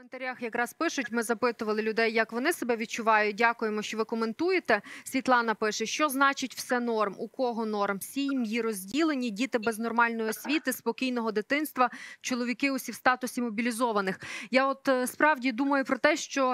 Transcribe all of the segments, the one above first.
коментарях якраз пишуть, ми запитували людей, як вони себе відчувають. Дякуємо, що ви коментуєте. Світлана пише, що значить все норм, у кого норм? Сім'ї розділені, діти без нормальної освіти, спокійного дитинства, чоловіки усі в статусі мобілізованих. Я от справді думаю про те, що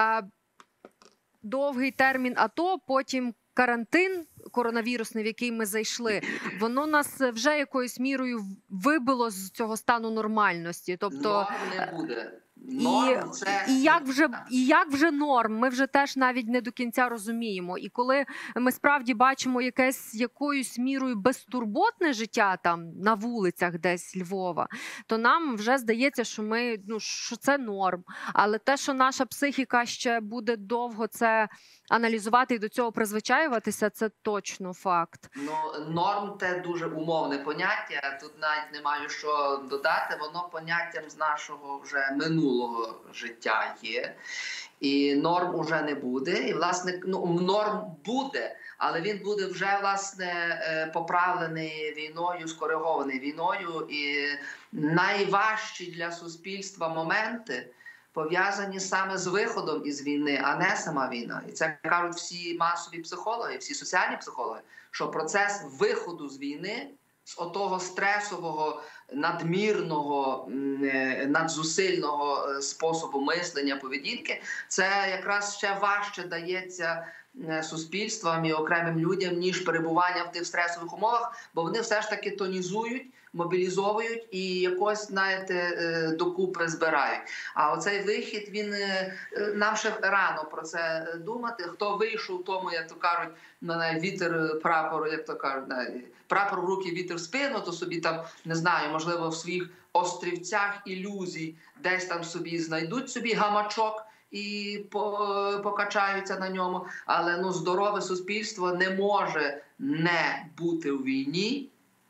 довгий термін АТО, потім карантин коронавірусний, в який ми зайшли, воно нас вже якоюсь мірою вибило з цього стану нормальності. Тобто норм не буде. Норм це... І як вже норм, ми вже теж навіть не до кінця розуміємо. І коли ми справді бачимо якесь якоюсь мірою безтурботне життя там на вулицях десь Львова, то нам вже здається, що що це норм. Але те, що наша психіка ще буде довго це аналізувати і до цього призвичаюватися, це точно факт. Норм – це дуже умовне поняття, тут навіть не маю що додати, воно поняттям з нашого вже минулого життя є. І норм уже не буде, і, власне, норм буде, але він буде вже, власне, поправлений війною, скоригований війною, і найважчі для суспільства моменти пов'язані саме з виходом із війни, а не сама війна. І це кажуть всі масові психологи, всі соціальні психологи, що процес виходу з війни, з отого стресового, надмірного, надзусильного способу мислення, поведінки, це якраз ще важче дається суспільствам і окремим людям, ніж перебування в тих стресових умовах, бо вони все ж таки тонізують, мобілізовують і якось, знаєте, докупи збирають. А оцей вихід, він нам ще рано про це думати. Хто вийшов, тому, як то кажуть, вітер прапор, як то кажуть, прапор в руки, вітер в спину, то собі там, не знаю, можливо, в своїх острівцях ілюзій десь там собі знайдуть собі гамачок і покачаються на ньому. Але здорове суспільство не може не бути у війні.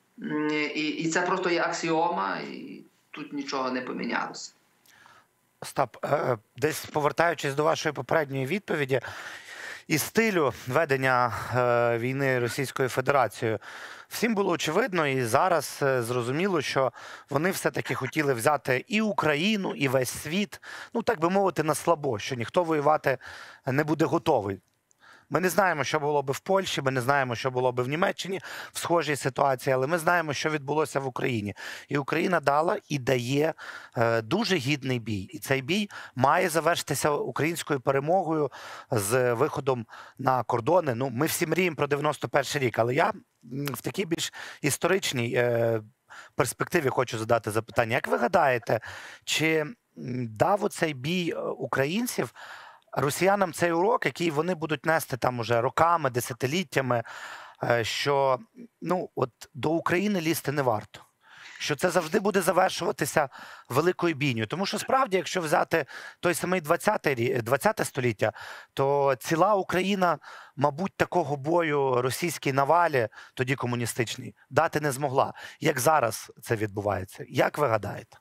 І це просто є аксіома, і тут нічого не помінялося. Остап, десь повертаючись до вашої попередньої відповіді, і стилю ведення війни Російською Федерацією, всім було очевидно і зараз зрозуміло, що вони все-таки хотіли взяти і Україну, і весь світ, так би мовити, на слабо, що ніхто воювати не буде готовий. Ми не знаємо, що було би в Польщі, ми не знаємо, що було би в Німеччині в схожій ситуації, але ми знаємо, що відбулося в Україні. І Україна дала і дає дуже гідний бій. І цей бій має завершитися українською перемогою з виходом на кордони. Ми всі мріємо про 91-й рік, але я в такій більш історичній перспективі хочу задати запитання. Як ви гадаєте, чи дав оцей бій українців росіянам цей урок, який вони будуть нести там уже роками, десятиліттями, що до України лізти не варто? Що це завжди буде завершуватися великою бійнею. Тому що справді, якщо взяти той самий 20 століття, то ціла Україна, мабуть, такого бою російській навалі, тоді комуністичній, дати не змогла. Як зараз це відбувається? Як ви гадаєте?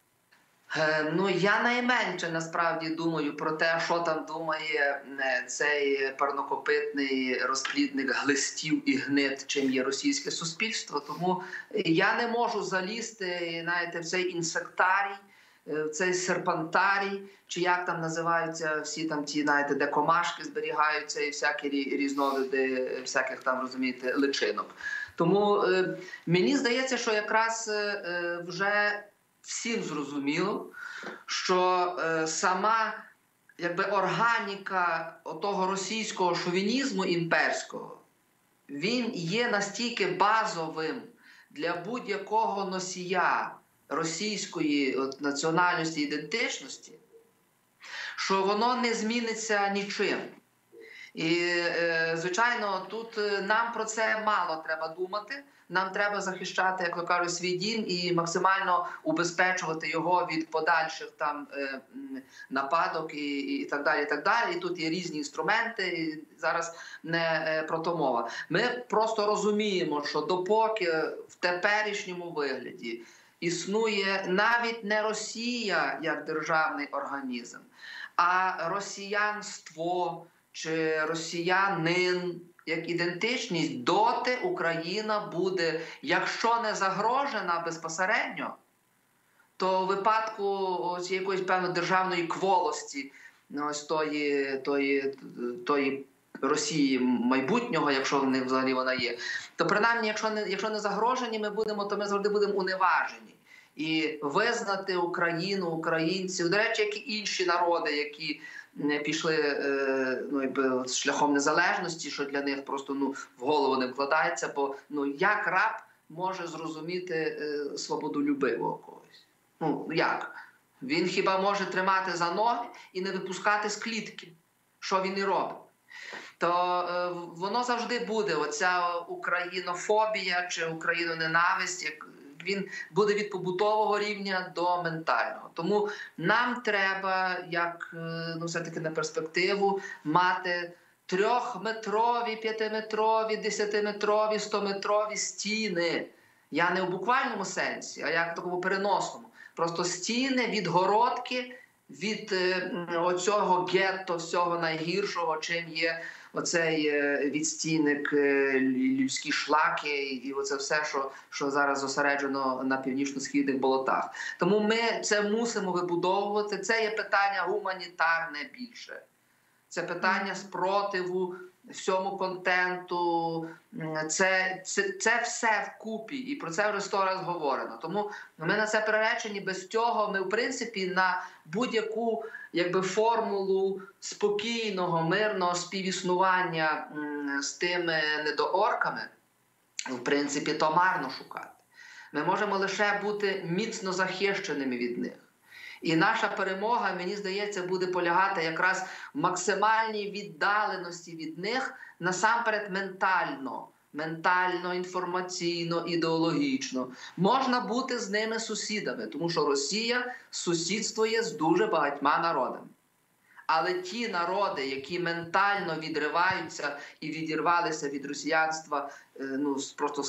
Я найменше, насправді, думаю про те, що там думає цей парнокопитний розплідник глистів і гнид, чим є російське суспільство. Тому я не можу залізти, знаєте, в цей інсектарій, в цей серпантарій, чи як там називаються всі там ті, знаєте, де комашки зберігаються і всякі різновиди всяких там, розумієте, личинок. Тому мені здається, що якраз вже всім зрозуміло, що сама органіка того російського шовінізму імперського, він є настільки базовим для будь-якого носія російської національності і ідентичності, що воно не зміниться нічим. І, звичайно, тут нам про це мало треба думати. Нам треба захищати, як то кажуть, свій дім і максимально убезпечувати його від подальших там нападок і так далі, і так далі. І тут є різні інструменти, і зараз не про то мова. Ми просто розуміємо, що допоки в теперішньому вигляді існує навіть не Росія як державний організм, а росіянство чи росіянин як ідентичність, доти Україна буде, якщо не загрожена безпосередньо, то у випадку якоїсь певної державної кволості, ось тої Росії майбутнього, якщо в них взагалі вона є, то принаймні, якщо не загрожені ми будемо, то ми завжди будемо уневажені. І визнати Україну, українців, до речі, як і інші народи, які пішли шляхом незалежності, що для них просто в голову не вкладається, бо як раб може зрозуміти свободолюбивого когось? Як? Він хіба може тримати за ноги і не випускати з клітки, що він і робить. То воно завжди буде, оця українофобія чи україноненависть, він буде від побутового рівня до ментального. Тому нам треба, як все-таки на перспективу, мати 3-метрові, 5-метрові, 10-метрові, 100-метрові стіни. Я не у буквальному сенсі, а як в такому переносному. Просто стіни, відгородки від оцього гетто, всього найгіршого, чим є оцей відстійник, людські шлаки і оце все, що зараз зосереджено на північно-східних болотах. Тому ми це мусимо вибудовувати. Це є питання гуманітарне більше. Це питання спротиву всьому контенту. Це все вкупі. І про це вже 100 разів говорено. Тому ми на це приречені. Без цього ми, в принципі, на будь-яку формулу спокійного, мирного співіснування з тими недоорками, в принципі, то марно шукати. Ми можемо лише бути міцно захищеними від них. І наша перемога, мені здається, буде полягати якраз в максимальній віддаленості від них, насамперед ментально, інформаційно, ідеологічно. Можна бути з ними сусідами, тому що Росія сусідствує з дуже багатьма народами. Але ті народи, які ментально відриваються і відірвалися від росіянства просто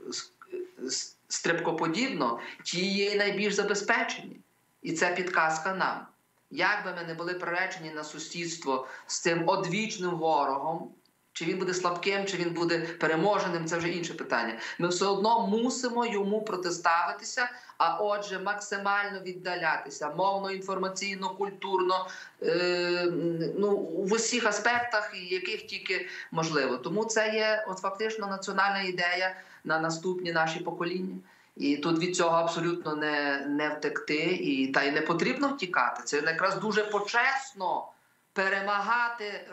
стрибкоподібно, ті є і найбільш забезпечені. І це підказка нам. Як би ми не були приречені на сусідство з цим одвічним ворогом, чи він буде слабким, чи він буде переможеним, це вже інше питання. Ми все одно мусимо йому протиставитися, а отже максимально віддалятися мовно, інформаційно, культурно, в усіх аспектах, яких тільки можливо. Тому це є фактично національна ідея на наступні наші покоління. І тут від цього абсолютно не втекти, та й не потрібно втікати. Це якраз дуже почесно перемагати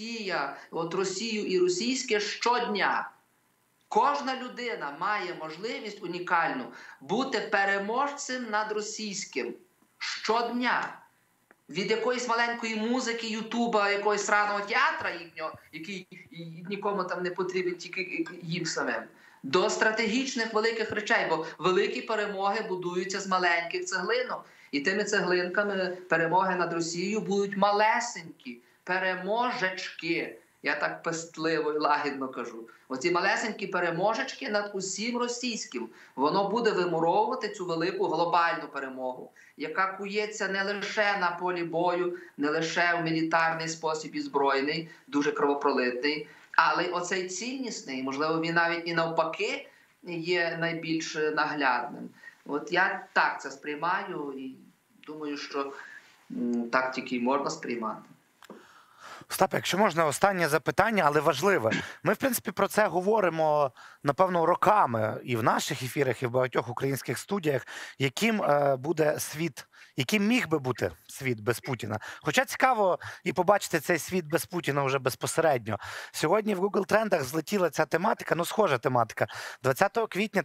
Росію і російське щодня. Кожна людина має можливість унікальну бути переможцем над російським щодня. Від якоїсь маленької музики, ютуба, якогось сраного театра їхнього, який нікому там не потрібен, тільки їм самим, до стратегічних великих речей, бо великі перемоги будуються з маленьких цеглинок. І тими цеглинками перемоги над Росією будуть малесенькі переможечки. Я так пестливо і лагідно кажу. Оці малесенькі переможечки над усім російським. Воно буде вимуровувати цю велику глобальну перемогу, яка кується не лише на полі бою, не лише в мілітарний спосіб і збройний, дуже кровопролитний, але й оцей ціннісний, можливо, він навіть і навпаки є найбільш наглядним. От я так це сприймаю і думаю, що так тільки й можна сприймати. Остап, якщо можна, останнє запитання, але важливе. Ми, в принципі, про це говоримо, напевно, роками і в наших ефірах, і в багатьох українських студіях, яким буде світ, яким міг би бути світ без Путіна. Хоча цікаво і побачити цей світ без Путіна вже безпосередньо. Сьогодні в Google трендах злетіла ця тематика, схожа тематика. 20 квітня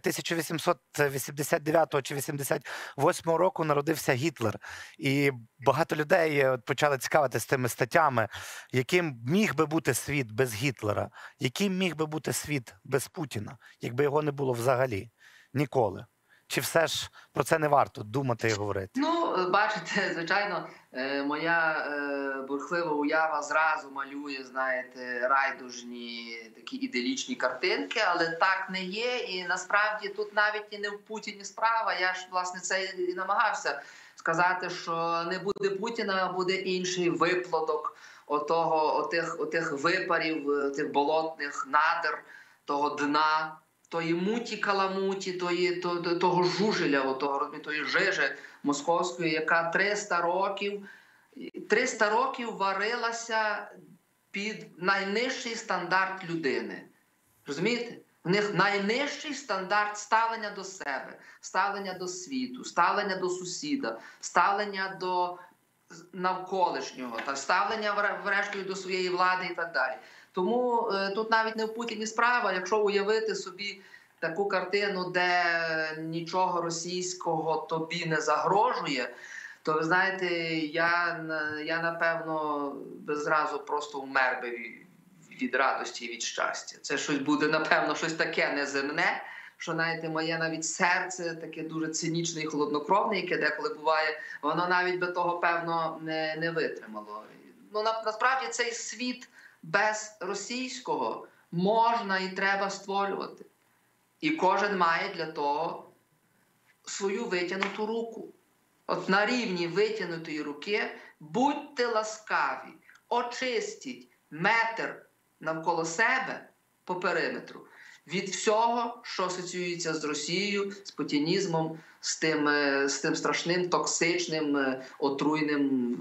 1889 чи 88 року народився Гітлер. І багато людей почали цікавитися тими статтями, яким міг би бути світ без Гітлера, яким міг би бути світ без Путіна, якби його не було взагалі, ніколи. Чи все ж про це не варто думати і говорити? Бачите, звичайно, моя бурхлива уява зразу малює, знаєте, райдужні такі іделічні картинки, але так не є. І насправді тут навіть і не в Путіні справа. Я ж, власне, це і намагався сказати, що не буде Путіна, а буде інший виплодок отих випарів, тих болотних надр, того дна, тої муті-каламуті, того жужеля, тої жижи московської, яка 300 років варилася під найнижчий стандарт людини. Розумієте? У них найнижчий стандарт ставлення до себе, ставлення до світу, ставлення до сусіда, ставлення до навколишнього, та ставлення, врешті, до своєї влади і так далі. Тому тут навіть не в Путіні справа, якщо уявити собі таку картину, де нічого російського тобі не загрожує, то, ви знаєте, я напевно, зразу просто вмер би від радості і від щастя. Це щось буде, напевно, щось таке неземне, що, знаєте, моє навіть серце таке дуже цинічне і холоднокровне, яке деколи буває, воно навіть би того, певно, не витримало. Ну, насправді, цей світ без російського можна і треба створювати. І кожен має для того свою витягнуту руку. От на рівні витягнутої руки будьте ласкаві, очистіть метр навколо себе по периметру від всього, що асоціюється з Росією, з путінізмом, з тим страшним, токсичним, отруйним,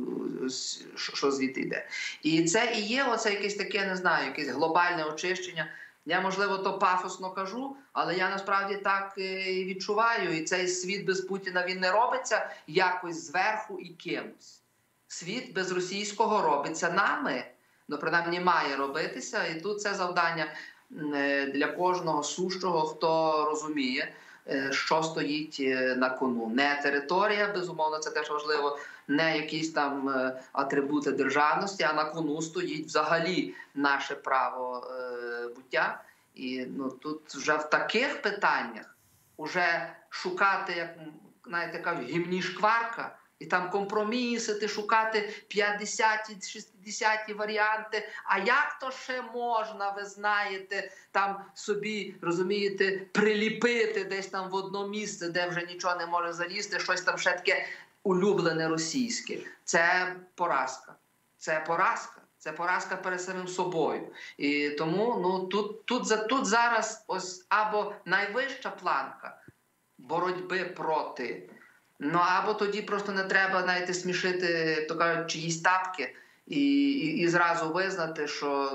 що звідти йде. І це і є оце якесь таке, не знаю, якесь глобальне очищення. Я, можливо, то пафосно кажу, але я насправді так і відчуваю. І цей світ без Путіна, він не робиться якось зверху і кимось. Світ без російського робиться нами. Ну, принаймні, має робитися. І тут це завдання для кожного сущого, хто розуміє, що стоїть на кону. Не територія, безумовно, це теж важливо, не якісь там атрибути державності, а на кону стоїть взагалі наше право буття. І тут вже в таких питаннях уже шукати, як, знаєте, кажуть, гімні шкварка, і там компромісити, шукати 50-ті, 60-ті варіанти. А як то ще можна, ви знаєте, там собі, розумієте, приліпити десь там в одно місце, де вже нічого не може залізти, щось там ще таке улюблене російське. Це поразка. Це поразка. Це поразка перед самим собою. І тому тут зараз ось або найвища планка боротьби проти, або тоді просто не треба, знаєте, смішити, як то кажуть, чиїсь тапки і зразу визнати, що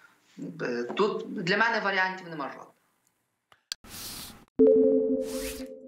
тут для мене варіантів нема жодних.